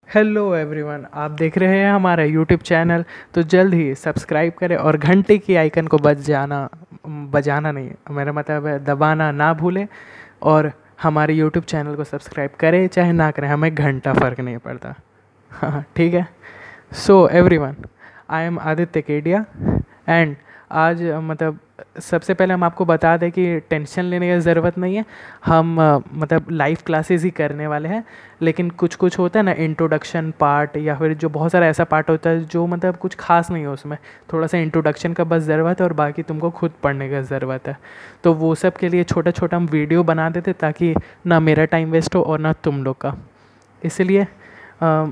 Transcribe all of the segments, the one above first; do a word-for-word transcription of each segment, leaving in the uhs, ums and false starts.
Hello everyone, आप देख रहे हैं हमारा यूट्यूब चैनल। तो जल्द ही सब्सक्राइब करें और घंटे की आइकन को बज जाना बजाना नहीं, मेरा मतलब है दबाना ना भूलें। और हमारे यूट्यूब चैनल को सब्सक्राइब करें चाहे ना करें, हमें घंटा फ़र्क नहीं पड़ता। हाँ, ठीक है। So everyone, I am Aditya Kedia and आज अ, मतलब सबसे पहले हम आपको बता दें कि टेंशन लेने की ज़रूरत नहीं है। हम अ, मतलब लाइव क्लासेस ही करने वाले हैं, लेकिन कुछ कुछ होता है ना, इंट्रोडक्शन पार्ट या फिर जो बहुत सारा ऐसा पार्ट होता है जो मतलब कुछ खास नहीं है, उसमें थोड़ा सा इंट्रोडक्शन का बस ज़रूरत है और बाकी तुमको खुद पढ़ने का ज़रूरत है। तो वो सब के लिए छोटा छोटा हम वीडियो बना देते ताकि ना मेरा टाइम वेस्ट हो और ना तुम लोग का। इसलिए अ,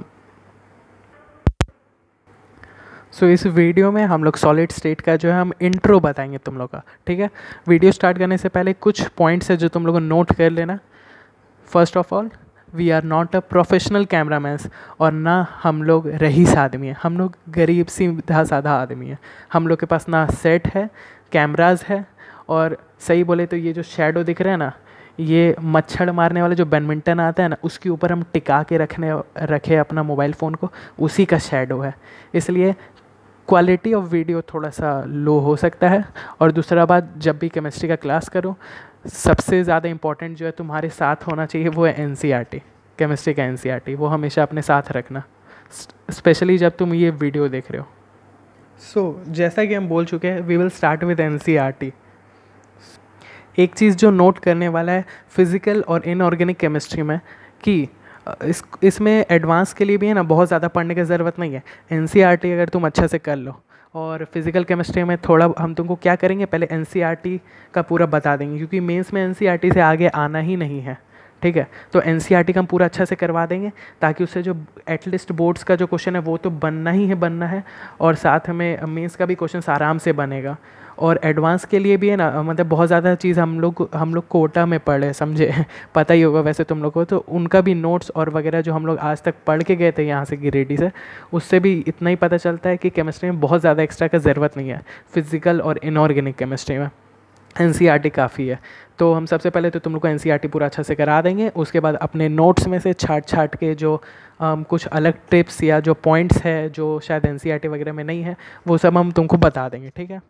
सो so, इस वीडियो में हम लोग सॉलिड स्टेट का जो है हम इंट्रो बताएंगे तुम लोग का। ठीक है, वीडियो स्टार्ट करने से पहले कुछ पॉइंट्स है जो तुम लोग को नोट कर लेना। First of all, we are not a professional cameramans और ना हम लोग रईस आदमी हैं। हम लोग गरीब सीधा साधा आदमी हैं। हम लोग के पास ना सेट है, कैमराज है, और सही बोले तो ये जो शेडो दिख रहे हैं ना, ये मच्छर मारने वाला जो बैडमिंटन आता है ना, उसके ऊपर हम टिका के रखने रखे अपना मोबाइल फ़ोन को, उसी का शेडो है। इसलिए क्वालिटी ऑफ वीडियो थोड़ा सा लो हो सकता है। और दूसरा बात, जब भी केमिस्ट्री का क्लास करो, सबसे ज़्यादा इम्पॉर्टेंट जो है तुम्हारे साथ होना चाहिए वो है एनसीईआरटी। केमिस्ट्री का एनसीईआरटी वो हमेशा अपने साथ रखना, स्पेशली जब तुम ये वीडियो देख रहे हो। सो so, जैसा कि हम बोल चुके हैं, we will start with NCERT. एक चीज़ जो नोट करने वाला है फिज़िकल और इनऑर्गेनिक केमिस्ट्री में, कि इस इसमें एडवांस के लिए भी है ना बहुत ज़्यादा पढ़ने की ज़रूरत नहीं है। एनसीईआरटी अगर तुम अच्छा से कर लो, और फिज़िकल केमिस्ट्री में थोड़ा हम तुमको क्या करेंगे, पहले एनसीईआरटी का पूरा बता देंगे, क्योंकि मेंस में एनसीईआरटी से आगे आना ही नहीं है। ठीक है, तो एनसीईआरटी का हम पूरा अच्छा से करवा देंगे ताकि उससे जो एटलीस्ट बोर्ड्स का जो क्वेश्चन है वो तो बनना ही है बनना है, और साथ में मेंस का भी क्वेश्चन आराम से बनेगा। और एडवांस के लिए भी है ना, मतलब बहुत ज़्यादा चीज़ हम लोग हम लोग कोटा में पढ़े समझे पता ही होगा वैसे तुम लोग को, तो उनका भी नोट्स और वगैरह जो हम लोग आज तक पढ़ के गए थे यहाँ से गिरिडीह से, उससे भी इतना ही पता चलता है कि केमिस्ट्री में बहुत ज़्यादा एक्स्ट्रा का ज़रूरत नहीं है। फिज़िकल और इनऑर्गेनिक केमिस्ट्री में एनसीईआरटी काफ़ी है। तो हम सबसे पहले तो तुम लोग को एनसीईआरटी पूरा अच्छा से करा देंगे। उसके बाद अपने नोट्स में से छाट छाट के जो um, कुछ अलग टिप्स या जो पॉइंट्स है जो शायद एनसीईआरटी वगैरह में नहीं है, वो सब हम तुमको बता देंगे। ठीक है,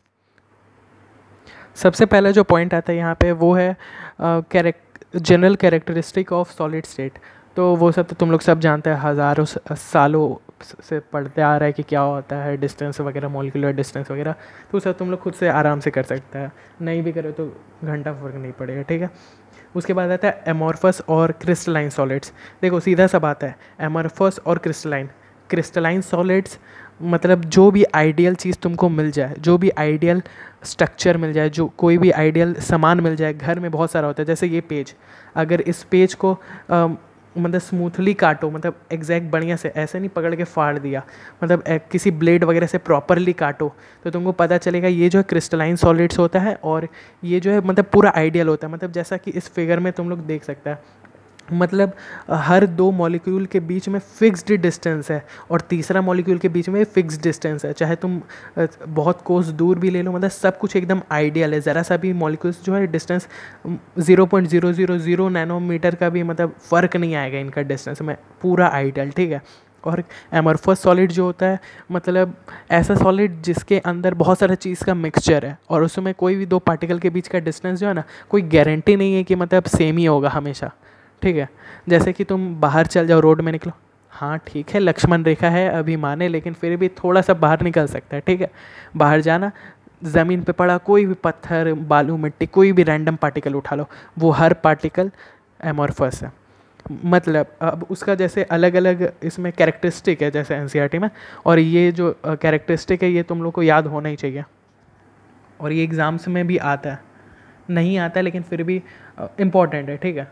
सबसे पहला जो पॉइंट आता है यहाँ पे वो है charact general characteristic of solid state. तो वो सब तो तुम लोग सब जानते हैं, हज़ारों सालों से पढ़ते आ रहा है कि क्या होता है डिस्टेंस वगैरह, मॉलिक्यूलर डिस्टेंस वगैरह। तो सब तुम लोग खुद से आराम से कर सकते हैं, नहीं भी करो तो घंटा फर्क नहीं पड़ेगा। ठीक है, उसके बाद आता है एमॉर्फस और क्रिस्टलाइन सॉलिड्स। देखो सीधा सा बात है, एमॉर्फस और क्रिस्टलाइन क्रिस्टलाइन सॉलिड्स मतलब जो भी आइडियल चीज़ तुमको मिल जाए, जो भी आइडियल स्ट्रक्चर मिल जाए, जो कोई भी आइडियल सामान मिल जाए, घर में बहुत सारा होता है। जैसे ये पेज, अगर इस पेज को आ, मतलब स्मूथली काटो, मतलब एग्जैक्ट बढ़िया से, ऐसे नहीं पकड़ के फाड़ दिया, मतलब किसी ब्लेड वगैरह से प्रॉपरली काटो, तो तुमको पता चलेगा ये जो है क्रिस्टलाइन सॉलिड्स होता है। और ये जो है मतलब पूरा आइडियल होता है, मतलब जैसा कि इस फिगर में तुम लोग देख सकते हैं, मतलब हर दो मॉलिक्यूल के बीच में फिक्स्ड डिस्टेंस है और तीसरा मॉलिक्यूल के बीच में फिक्स्ड डिस्टेंस है। चाहे तुम बहुत कोस दूर भी ले लो, मतलब सब कुछ एकदम आइडियल है। ज़रा सा भी मॉलिक्यूल्स जो है distance zero point zero zero zero nanometer का भी मतलब फ़र्क नहीं आएगा इनका डिस्टेंस में, पूरा आइडियल। ठीक है, और एमॉर्फस सॉलिड जो होता है मतलब ऐसा सॉलिड जिसके अंदर बहुत सारा चीज़ का मिक्सचर है, और उसमें कोई भी दो पार्टिकल के बीच का डिस्टेंस जो है ना, कोई गारंटी नहीं है कि मतलब सेम ही होगा हमेशा। ठीक है, जैसे कि तुम बाहर चल जाओ, रोड में निकलो, हाँ ठीक है लक्ष्मण रेखा है अभी माने, लेकिन फिर भी थोड़ा सा बाहर निकल सकता है। ठीक है, बाहर जाना, ज़मीन पे पड़ा कोई भी पत्थर, बालू, मिट्टी, कोई भी रैंडम पार्टिकल उठा लो, वो हर पार्टिकल एमॉर्फस है। मतलब अब उसका जैसे अलग अलग इसमें कैरेक्टरिस्टिक है जैसे एनसीईआरटी में, और ये जो कैरेक्टरिस्टिक है ये तुम लोग को याद होना ही चाहिए, और ये एग्ज़ाम्स में भी आता है, नहीं आता है लेकिन फिर भी इम्पॉर्टेंट है। ठीक है,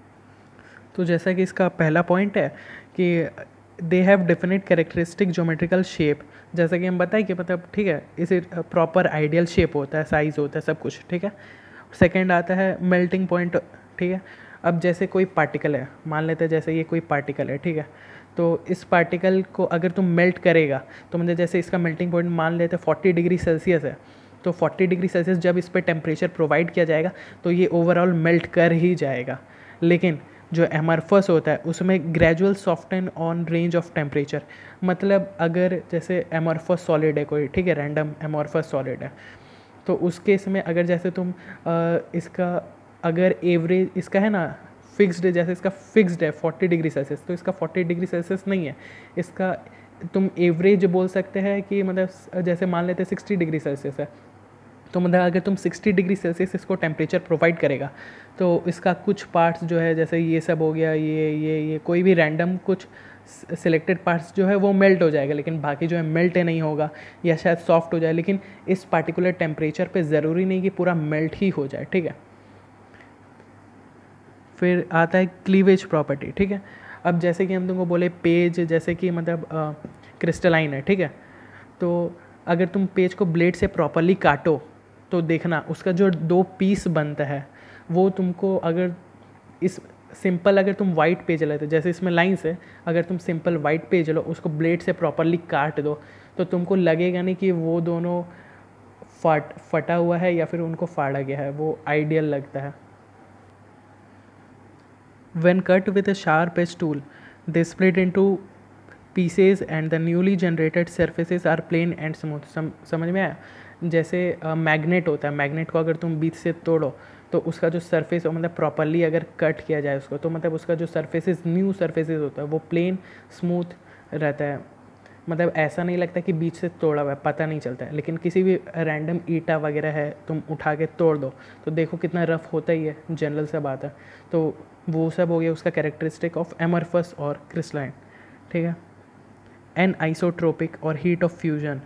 तो जैसा कि इसका पहला पॉइंट है कि they have definite characteristic geometrical shape, जैसा कि हम बताएं कि मतलब ठीक है इसे प्रॉपर आइडियल शेप होता है, साइज़ होता है, सब कुछ। ठीक है, सेकंड आता है मेल्टिंग पॉइंट। ठीक है, अब जैसे कोई पार्टिकल है, मान लेते हैं जैसे ये कोई पार्टिकल है, ठीक है, तो इस पार्टिकल को अगर तुम मेल्ट करेगा तो मतलब जैसे इसका मेल्टिंग पॉइंट मान लेते हैं फोर्टी डिग्री सेल्सियस है, तो फोर्टी डिग्री सेल्सियस जब इस पर टेम्परेचर प्रोवाइड किया जाएगा तो ये ओवरऑल मेल्ट कर ही जाएगा। लेकिन जो एमरफस होता है उसमें gradual soften on range of temperature. मतलब अगर जैसे एमरफस सॉलिड है कोई, ठीक है, रैंडम एमरफस सॉलिड है, तो उस केस में अगर जैसे तुम आ, इसका अगर एवरेज इसका है ना फिक्स्ड, जैसे इसका फिक्स्ड है फोर्टी डिग्री सेल्सियस, तो इसका फोर्टी डिग्री सेल्सियस नहीं है, इसका तुम एवरेज बोल सकते हैं कि मतलब जैसे मान लेते सिक्सटी डिग्री सेल्सियस है, तो मतलब अगर तुम सिक्सटी डिग्री सेल्सियस इसको टेम्परेचर प्रोवाइड करेगा तो इसका कुछ पार्ट्स जो है जैसे ये सब हो गया, ये ये ये कोई भी रैंडम कुछ सिलेक्टेड पार्ट्स जो है वो मेल्ट हो जाएगा, लेकिन बाकी जो है मेल्ट नहीं होगा या शायद सॉफ्ट हो जाए, लेकिन इस पार्टिकुलर टेम्परेचर पे ज़रूरी नहीं कि पूरा मेल्ट ही हो जाए, ठीक है। फिर आता है क्लीवेज प्रॉपर्टी, ठीक है। अब जैसे कि हम तुमको बोले पेज जैसे कि मतलब क्रिस्टलाइन है, ठीक है, तो अगर तुम पेज को ब्लेड से प्रॉपरली काटो तो देखना उसका जो दो पीस बनता है वो तुमको, अगर इस सिंपल अगर तुम वाइट पेज लेते, जैसे इसमें लाइंस है, अगर तुम सिंपल वाइट पेज लो उसको ब्लेड से प्रॉपरली काट दो तो तुमको लगेगा नहीं कि वो दोनों फट फटा हुआ है या फिर उनको फाड़ा गया है, वो आइडियल लगता है। When cut with a sharp edge tool, they split into pieces and the newly generated surfaces are plain and smooth। सम, समझ में आया? जैसे मैग्नेट uh, होता है, मैग्नेट को अगर तुम बीच से तोड़ो तो उसका जो सरफेस हो मतलब प्रॉपरली अगर कट किया जाए उसको, तो मतलब उसका जो सरफेसेस न्यू सरफेसेस होता है वो प्लेन स्मूथ रहता है, मतलब ऐसा नहीं लगता कि बीच से तोड़ा हुआ है, पता नहीं चलता है। लेकिन किसी भी रैंडम ईटा वगैरह है तुम उठा के तोड़ दो तो देखो कितना रफ होता ही है, जनरल सा बात है। तो वो सब हो गया उसका कैरेक्टरिस्टिक ऑफ एमरफस और क्रिस्टलाइन, ठीक है। एन आइसोट्रोपिक और heat of fusion.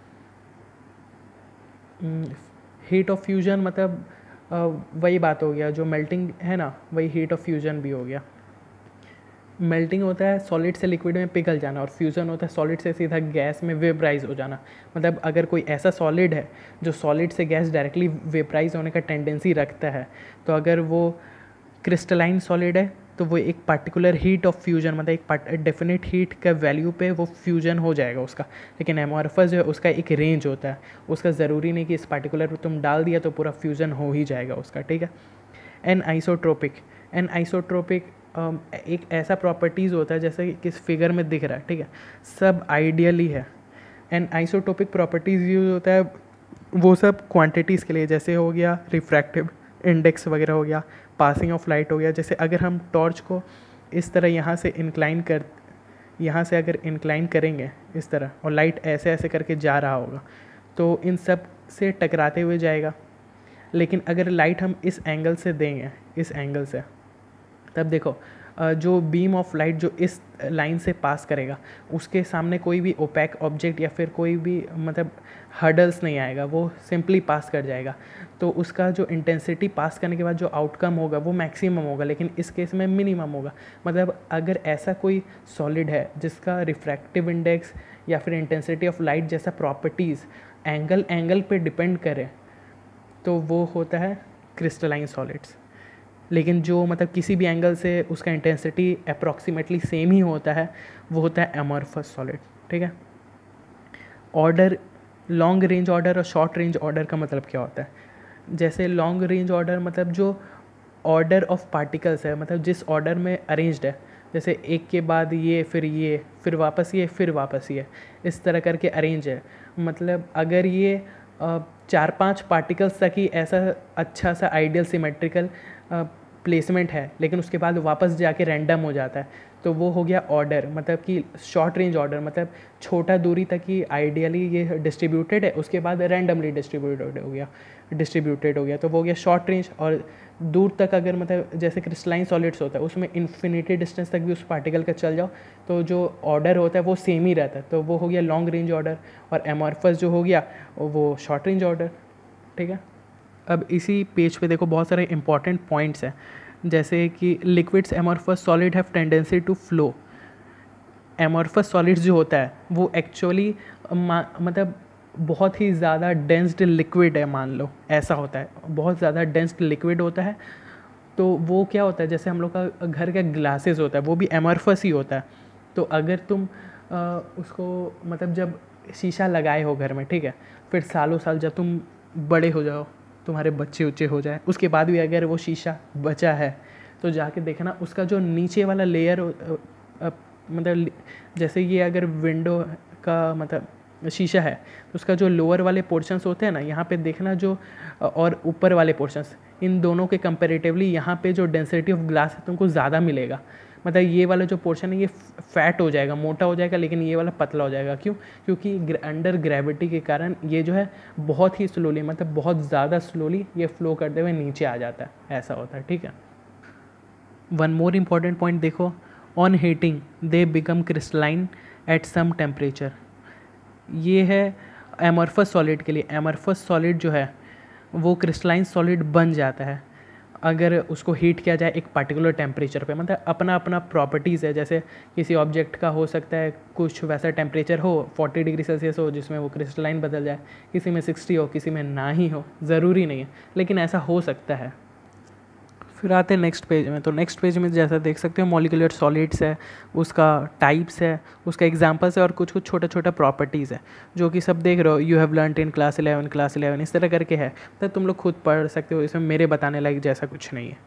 Heat of fusion मतलब वही बात हो गया, जो मेल्टिंग है ना वही हीट ऑफ फ्यूजन भी हो गया। मेल्टिंग होता है सॉलिड से लिक्विड में पिघल जाना और फ्यूज़न होता है सॉलिड से सीधा गैस में वेपराइज हो जाना। मतलब अगर कोई ऐसा सॉलिड है जो सॉलिड से गैस डायरेक्टली वेपराइज होने का टेंडेंसी रखता है, तो अगर वो क्रिस्टलाइन सॉलिड है तो वो एक पार्टिकुलर हीट ऑफ फ्यूजन, मतलब एक डेफिनेट हीट का वैल्यू पे वो फ्यूजन हो जाएगा उसका। लेकिन एमॉर्फस जो है उसका एक रेंज होता है, उसका ज़रूरी नहीं कि इस पार्टिकुलर तुम डाल दिया तो पूरा फ्यूजन हो ही जाएगा उसका, ठीक है। एन आइसोट्रोपिक, एन आइसोट्रोपिक एक ऐसा प्रॉपर्टीज़ होता है जैसे कि इस फिगर में दिख रहा है, ठीक है, सब आइडियली है। एन आइसोटोपिक प्रॉपर्टीज़ यूज होता है वो सब क्वांटिटीज़ के लिए, जैसे हो गया रिफ्रैक्टिव इंडेक्स वगैरह हो गया, पासिंग ऑफ लाइट हो गया। जैसे अगर हम टॉर्च को इस तरह यहाँ से इंक्लाइन कर यहाँ से अगर इंक्लाइन करेंगे इस तरह और लाइट ऐसे ऐसे करके जा रहा होगा तो इन सब से टकराते हुए जाएगा। लेकिन अगर लाइट हम इस एंगल से देंगे, इस एंगल से, तब देखो जो बीम ऑफ लाइट जो इस लाइन से पास करेगा उसके सामने कोई भी ओपैक ऑब्जेक्ट या फिर कोई भी मतलब हर्डल्स नहीं आएगा, वो सिंपली पास कर जाएगा। तो उसका जो इंटेंसिटी पास करने के बाद जो आउटकम होगा वो मैक्सिमम होगा, लेकिन इस केस में मिनिमम होगा। मतलब अगर ऐसा कोई सॉलिड है जिसका रिफ्रैक्टिव इंडेक्स या फिर इंटेंसिटी ऑफ लाइट जैसा प्रॉपर्टीज़ एंगल एंगल पे डिपेंड करे तो वो होता है क्रिस्टलाइन सॉलिड्स। लेकिन जो मतलब किसी भी एंगल से उसका इंटेंसिटी अप्रॉक्सीमेटली सेम ही होता है वो होता है एमॉर्फस सॉलिड, ठीक है। ऑर्डर, लॉन्ग रेंज ऑर्डर और शॉर्ट रेंज ऑर्डर का मतलब क्या होता है? जैसे लॉन्ग रेंज ऑर्डर मतलब जो ऑर्डर ऑफ पार्टिकल्स है, मतलब जिस ऑर्डर में अरेंज्ड है, जैसे एक के बाद ये फिर ये फिर वापस ये फिर वापस ये, इस तरह करके अरेंज है। मतलब अगर ये चार पांच पार्टिकल्स तक ही ऐसा अच्छा सा आइडियल सिमेट्रिकल प्लेसमेंट है, लेकिन उसके बाद वापस जाके रैंडम हो जाता है, तो वो हो गया ऑर्डर। मतलब कि शॉर्ट रेंज ऑर्डर मतलब छोटा दूरी तक ही आइडियली ये डिस्ट्रीब्यूटेड है, उसके बाद रैंडमली डिस्ट्रीब्यूटेड हो गया डिस्ट्रीब्यूटेड हो गया तो वो हो गया शॉर्ट रेंज। और दूर तक अगर मतलब जैसे क्रिस्टलाइन सॉलिड्स होता है उसमें इन्फिनिटी डिस्टेंस तक भी उस पार्टिकल का चल जाओ तो जो ऑर्डर होता है वो सेम ही रहता है, तो वो हो गया लॉन्ग रेंज ऑर्डर। और एमॉर्फस जो हो गया वो शॉर्ट रेंज ऑर्डर, ठीक है। अब इसी पेज पे देखो बहुत सारे इंपॉर्टेंट पॉइंट्स हैं, जैसे कि liquids amorphous solid have tendency to flow. Amorphous solids जो होता है वो एक्चुअली मतलब बहुत ही ज़्यादा डेंस्ड लिक्विड है, मान लो ऐसा होता है, बहुत ज़्यादा डेंस्ड लिक्विड होता है। तो वो क्या होता है, जैसे हम लोग का घर का ग्लासेस होता है वो भी एमॉर्फस ही होता है। तो अगर तुम आ, उसको मतलब जब शीशा लगाए हो घर में, ठीक है, फिर सालों साल जब तुम बड़े हो जाओ, तुम्हारे बच्चे उच्चे हो जाए, उसके बाद भी अगर वो शीशा बचा है तो जाके देखना उसका जो नीचे वाला लेयर, मतलब जैसे ये अगर विंडो का मतलब शीशा है तो उसका जो लोअर वाले पोर्शंस होते हैं ना, यहाँ पे देखना जो और ऊपर वाले पोर्शंस, इन दोनों के कंपैरेटिवली यहाँ पे जो डेंसिटी ऑफ ग्लास है तुमको ज़्यादा मिलेगा। मतलब ये वाला जो पोर्शन है ये फैट हो जाएगा, मोटा हो जाएगा, लेकिन ये वाला पतला हो जाएगा। क्यों? क्योंकि अंडर ग्रेविटी के कारण ये जो है बहुत ही स्लोली, मतलब बहुत ज़्यादा स्लोली ये फ्लो करते हुए नीचे आ जाता है, ऐसा होता है। ठीक है। वन मोर इम्पॉर्टेंट पॉइंट देखो, on heating they become crystalline at some temperature. ये है एमॉर्फस सॉलिड के लिए। एमॉर्फस सॉलिड जो है वो क्रिस्टलाइन सॉलिड बन जाता है अगर उसको हीट किया जाए एक पर्टिकुलर टेम्परेचर पे। मतलब अपना अपना प्रॉपर्टीज़ है, जैसे किसी ऑब्जेक्ट का हो सकता है कुछ वैसा टेम्परेचर हो फोर्टी डिग्री सेल्सियस हो जिसमें वो क्रिस्टलाइन बदल जाए, किसी में सिक्सटी हो, किसी में ना ही हो, ज़रूरी नहीं है, लेकिन ऐसा हो सकता है। फिर आते हैं नेक्स्ट पेज में। तो नेक्स्ट पेज में जैसा देख सकते हो मॉलिक्यूलर सॉलिड्स है, उसका टाइप्स है, उसका एग्जांपल्स है और कुछ कुछ छोटा छोटा प्रॉपर्टीज़ है जो कि सब देख रहे हो। You have learned in class eleven, class eleven इस तरह करके है, तो तुम लोग खुद पढ़ सकते हो, इसमें मेरे बताने लायक जैसा कुछ नहीं है।